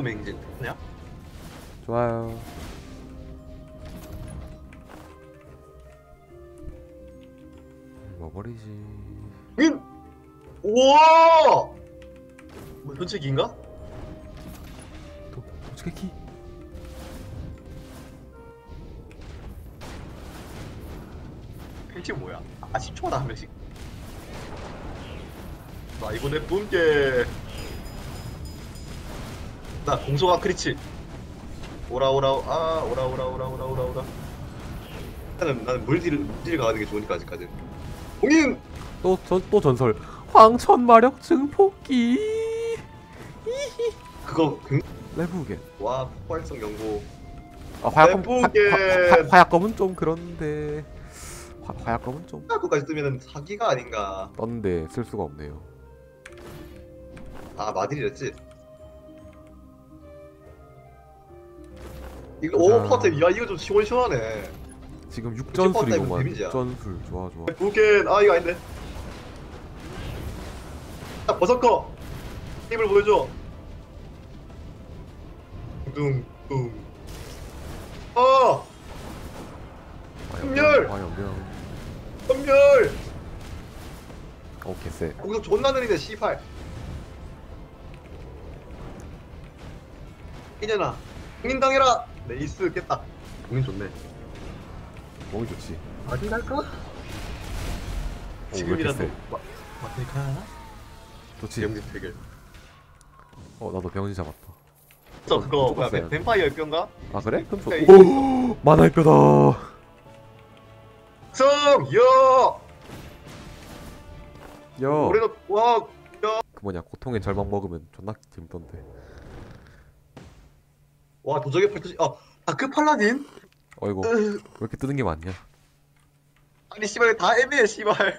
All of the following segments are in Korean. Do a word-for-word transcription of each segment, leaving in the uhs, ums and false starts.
맹진 그냥? 좋아요. 먹어버리지. 인! 우와! 뭐 현책인가? 도, 도치케키. 펜치 뭐야? 아 십 초마다 한 명씩? 나 이거 내 뿜게 나 공소가 크리치 오라 오라 아 오라 오라 오라 오라 오라 오라 나는 나는 물딜 물딜 가는 게 좋으니까 아직까지 공인 또 전 또 전설. 황천마력 증폭기. 그거 굉... 레브겐. 와 폭발성 연고 아 화약검. 화, 레브겐 화, 화, 화약검은 좀 그런데. 화, 화약검은 좀 그거까지 뜨면은 사기가 아닌가. 떴는데 쓸 수가 없네요. 아 마딜이랬지. 이거 오 퍼트 야 이거 좀 시원시원하네. 지금 육전술이구만. 데미지야. 육전술 좋아 좋아. 부겐 아 이거 아닌데. 아 버섯커 힘을 보여줘. 둥둥. 어 সম্멸! 화염병. 선멸. 오 개쎄. 공격 존나 느리네 씨팔. 이년아 공인당해라. 레이스 깼다. 공인 좋네. 몸이 좋지. 어디 갈까? 오, 지금이라도 왜 이렇게 마 마테카 하나? 좋지. 영지 태결. 어 나도 병신 잡았다. 저 그거 조금 뭐야 세요. 뱀파이어 뼈인가? 아 그래? 그럼 네, 좋. 오 만화의 뼈다. 성! 여! 야. 올해도 와! 그 뭐냐 고통의 절망 먹으면 존나 재밌던데. 와 도적의 팔토시 아 다크 팔라딘? 어이구 왜 으, 이렇게 뜨는 게 많냐? 아니 씨발 다 애매해 씨발.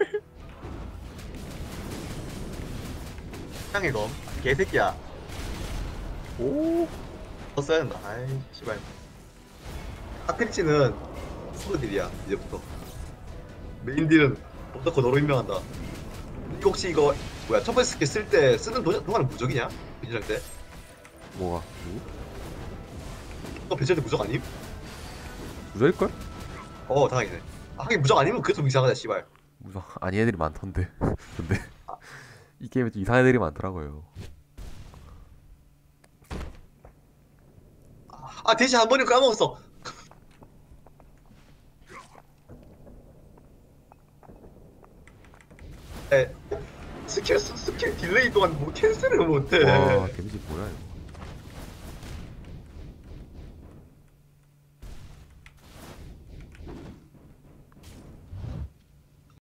향해 검 개새끼야. 오. 더 써야 된다. 아이 씨발. 아크리치는 스로딜이야 이제부터. 메인 딜은 어떻고 너로 임명한다. 이거 혹시 이거 뭐야 첫 번째 스킬 쓸 때 쓰는 도, 동안은 무적이냐? 배치할 때? 뭐가? 누구? 너 배치할 때 무적 아님? 무적일걸? 어 다행이네. 아, 하긴 무적 아니면 그게 좀 이상하다 씨발. 무적 아니 애들이 많던데. 근데 이 게임에 좀 이상한 애들이 많더라고요. 아 대신 한 번은 까먹었어. 에 스킬 스- 스킬 딜레이 동안 뭐 캔슬을 못해. 와 데미지